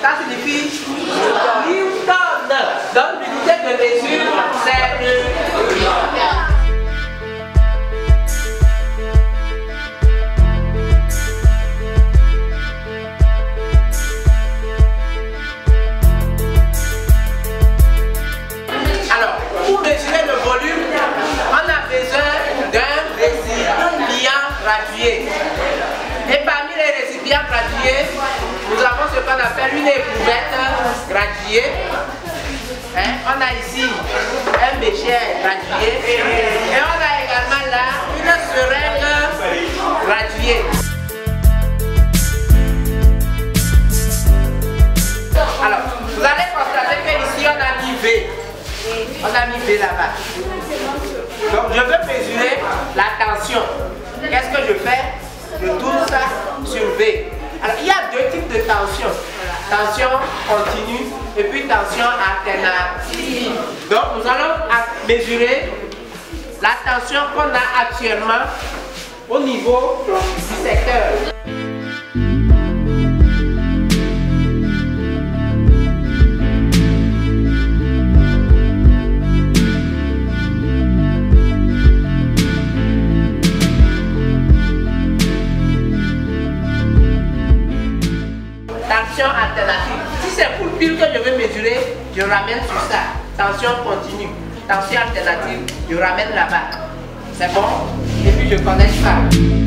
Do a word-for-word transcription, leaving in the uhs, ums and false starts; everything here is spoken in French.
ça signifie Newton. Donc l'unité de mesure, c'est le Newton. Alors, pour mesurer le volume, on a besoin d'un récipient gradué. Et parmi les récipients gradués, nous avons ce qu'on appelle une éprouvette graduée. Hein? On a ici un bécher gradué. Et on a également là une seringue graduée. Alors, vous allez constater qu'ici on a mis V. On a mis V là-bas. Donc je veux mesurer la tension. Qu'est-ce que je fais? Je tourne ça sur V. Alors il y a deux types de tension. Tension continue et puis tension alternative. Donc nous allons mesurer la tension qu'on a actuellement au niveau du secteur. Tension alternative. Si c'est pour le pile que je veux mesurer, je ramène sur ça. Tension continue. Tension alternative, je ramène là-bas. C'est bon? Et puis je connecte ça.